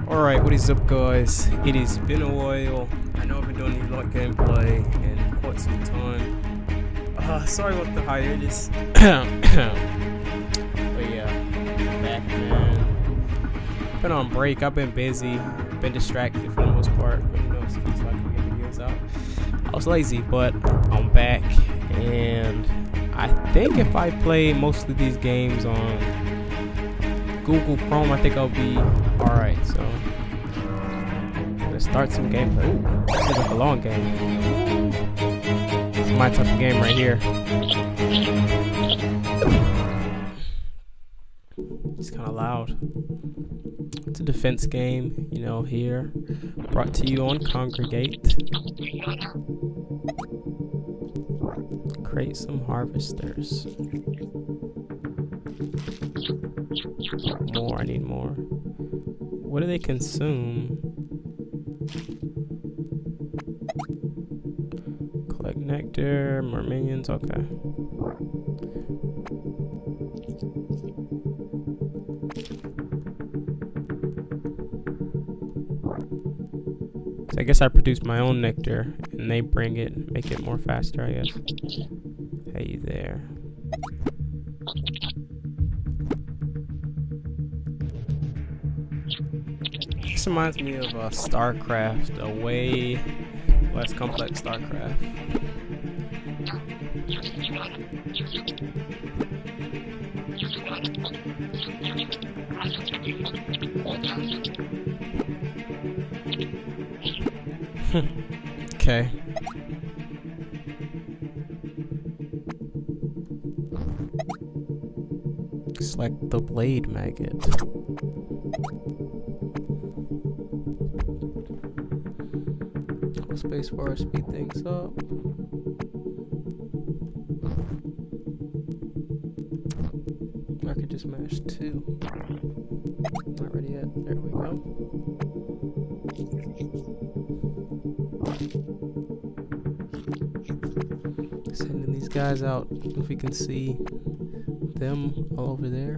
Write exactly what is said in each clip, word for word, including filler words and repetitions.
Alright, what is up guys? It has been a while. I know I've been doing any light gameplay in quite some time. Uh, sorry about the hiatus. But yeah, back man. Been on break, I've been busy, been distracted for the most part. But you know, it's just like we get videos out. I was lazy, but I'm back. And I think if I play most of these games on Google Chrome, I think I'll be alright. So let's start some gameplay. Ooh, this is like a long game. This is my type of game right here. It's kind of loud. It's a defense game, you know, here. Brought to you on Kongregate. Create some harvesters. More, I need more. What do they consume? Collect nectar, more minions, okay. So I guess I produce my own nectar and they bring it, make it more faster, I guess. Hey there. This reminds me of uh, StarCraft, a way less complex StarCraft. Okay. Select the blade maggot. Space bar, speed things up. I could just mash two. Not ready yet. There we go. Sending these guys out. If we can see them all over there.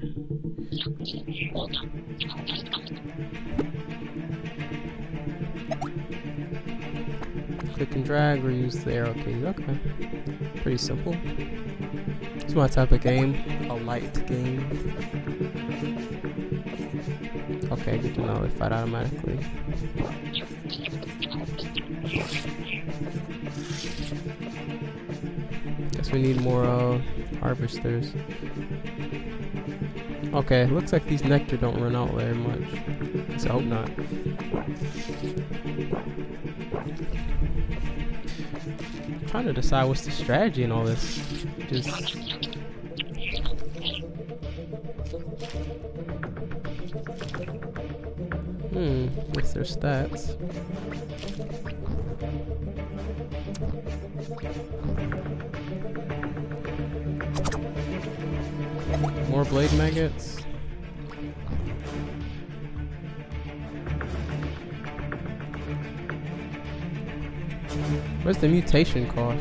Click and drag or use the arrow keys. Okay. Pretty simple. It's my type of game. A light game. Okay, good to know. They fight automatically. Guess we need more uh, harvesters. Okay, looks like these nectar don't run out very much. So I hope not. I'm trying to decide what's the strategy in all this. Just hmm, what's their stats? More blade maggots. What's the mutation cost?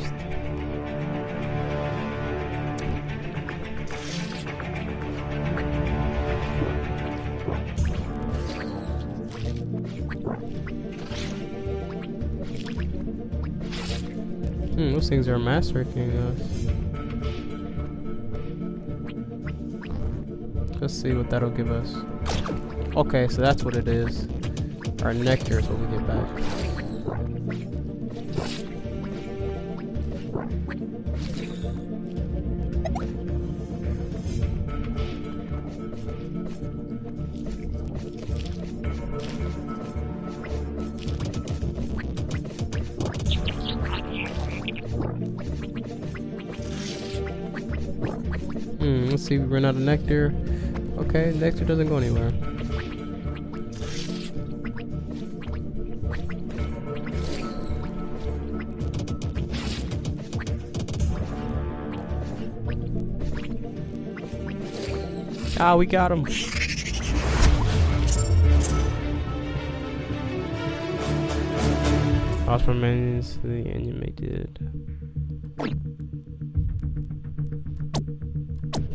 Hmm, those things are massacring us. Let's see what that'll give us. Okay, so that's what it is. Our nectar is what we get back. Hmm, let's see if we run out of nectar. Okay, nectar doesn't go anywhere. Ah, we got him. Lost remains to the animated.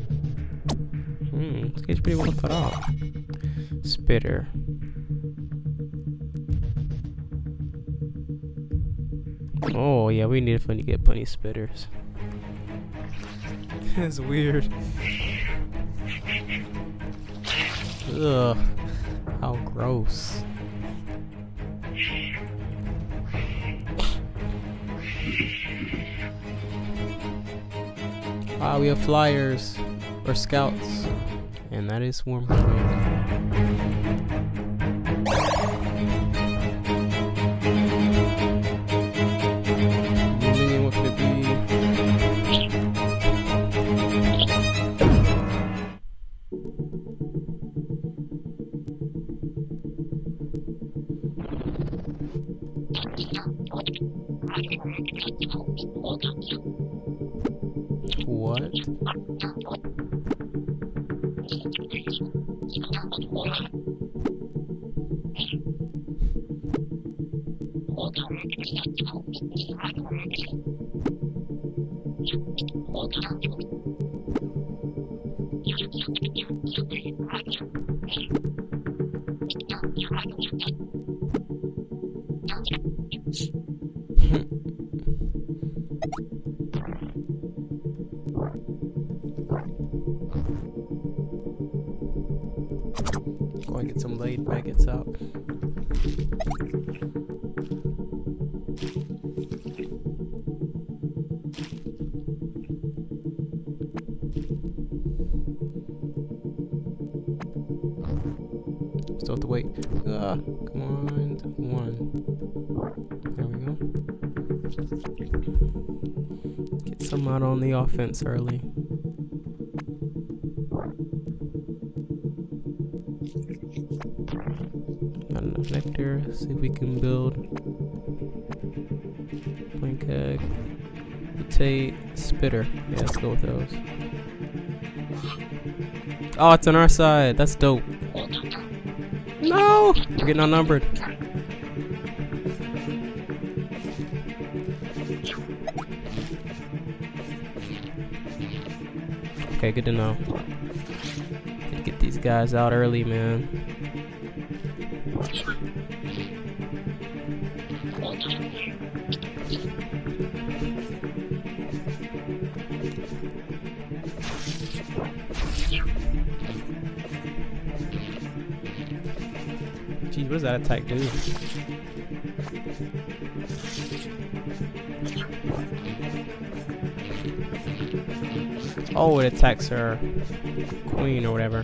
Hmm, this game's pretty well thought out. Spitter. Oh yeah, we need to get bunny spitters. That's weird. Ugh, how gross. Ah, we have flyers or scouts, and that is swarm queen. What could it be? What? Go and get some laid maggots out. Still have to wait. Ah, come on, one. There we go. Get some out on the offense early. Not enough nectar. See if we can build blink egg, mutate, spitter. Yeah, let's go with those. Oh, it's on our side. That's dope. No, we're getting outnumbered. Okay, good to know. Gotta get these guys out early, man. Jeez, what does that attack do? Oh, it attacks her queen or whatever.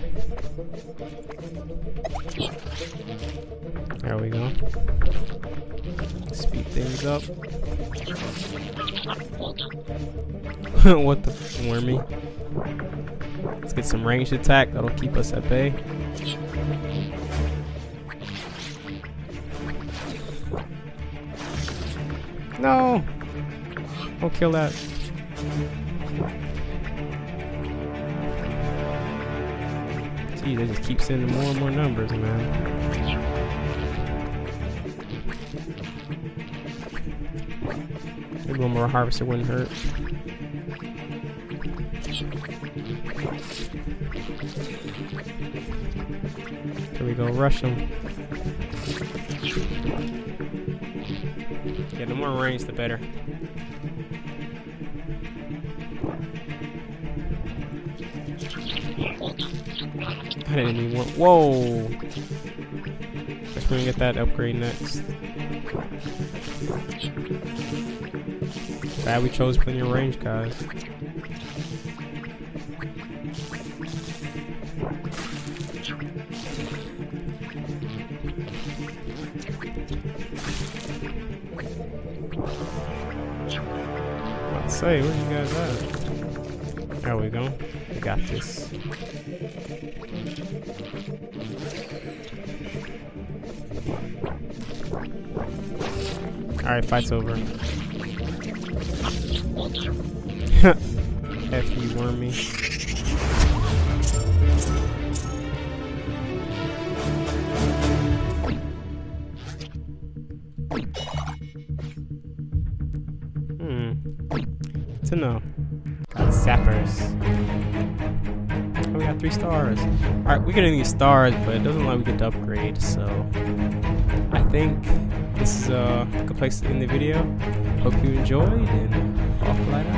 There we go. Speed things up. What the f- wormy? Let's get some ranged attack. That'll keep us at bay. No! Don't kill that. Gee, they just keep sending more and more numbers, man. Maybe one more harvester wouldn't hurt. Here we go, rush them. Yeah, the more range, the better. I didn't even want. Whoa! Guess we're gonna get that upgrade next. Bad we chose plenty of range, guys. Let's say, where you guys at? There we go. We got this. Alright, fight's over. F you, wormy. Hmm. To know. Got sappers. Oh, we got three stars. Alright, we're getting these stars, but it doesn't look like we get to upgrade, so I think this is a good place to end the video. Hope hope you enjoyed, and Hawk Light out.